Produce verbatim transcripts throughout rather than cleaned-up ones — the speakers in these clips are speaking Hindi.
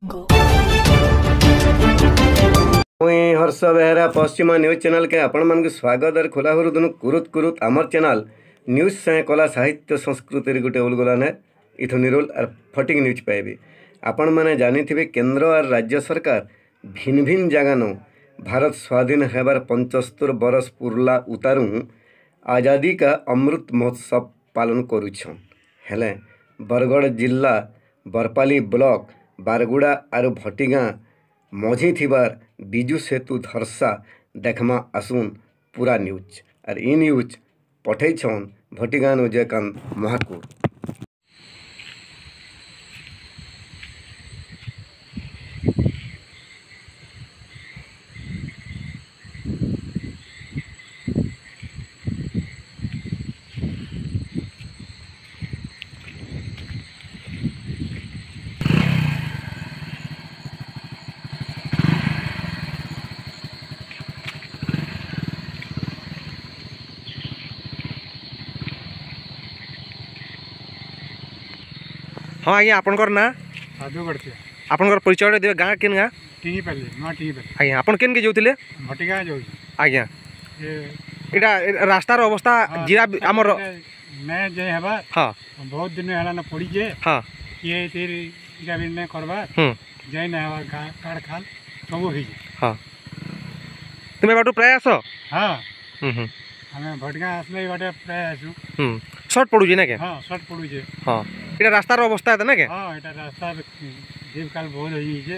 मुई हर्ष बेहरा पश्चिमा न्यूज चैनल के आपण मान स्वागत और खोला हरुदन कुरुत कुरुत आमर चैनल न्यूज से कला साहित्य संस्कृति गोटे उलगलाने इथु निरोल और फटिंग न्यूज पाइबे। आपण मैंने जानी थे केंद्र और राज्य सरकार भिन्न भिन्न जगान भारत स्वाधीन होबार पंचस्तुर बरस पुरला उतारू आज़ादी का अमृत महोत्सव पालन करुछन। हेले बरगढ़ जिला बरपाली ब्लॉक बारगुड़ा और भटिगां मझी थिबार बिजु सेतु धरसा देखमा आसुन पूरा न्यूज और इ न्यूज पठैछन भटिगां विजयकांत महाकुर। हाँ आज्ञा आपनकर ना आपनकर परिचय देवे गाँ केन गाँ टीही पल्ली नुआ टीही पल्ली आज्ञा आपन केन के जोतिले भटिगां जो आज्ञा ये एटा रास्तार अवस्था जीरा हमर मैं जे हबा हाँ बहुत दिन हला ना पड़ी जे हाँ ये तेर इटा बिन ने करबा हम जय ना हवा काड़ खाल सब ही हाँ तुमे बाटू प्राय आसो हाँ हम हम हमें भटिगां आसले बाटे प्राय आसु हम शॉर्ट पड़ू जे ना के हाँ शॉर्ट पड़ू जे हाँ एटा रास्तार अवस्था है ना के हाँ एटा रास्ता जीवकाल बहुत होई जे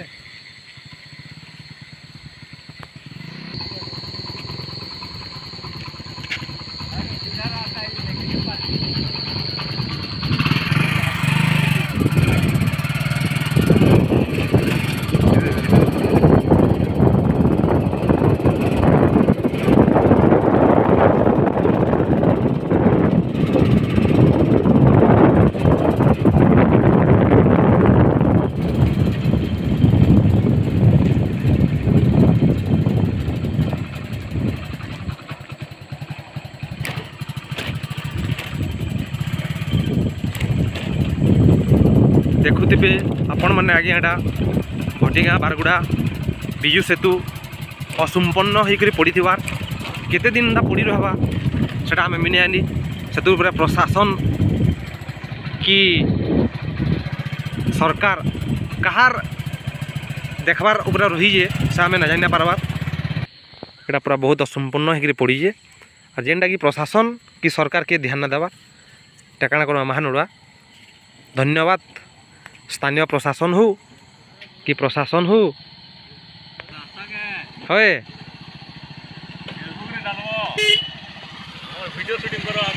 देखुवे आपण मैंने आगे यहाँ भटिगां बारगुड़ा बिजु सेतु असंपन्न होकर पड़ीवार केते दिन पड़ी रहा से आम मिनियानी सेतु प्रशासन कि सरकार कहार देखबार उपरा रही जे से आम ना जाना पारबार एटा पूरा बहुत असंपन्न होकर पड़ीजे और जेनटा कि प्रशासन कि सरकार के ध्यान न देवा टेकाणा कर महानुड़ा धन्यवाद स्थानीय प्रशासन हो कि प्रशासन हो है वीडियो शूटिंग करो।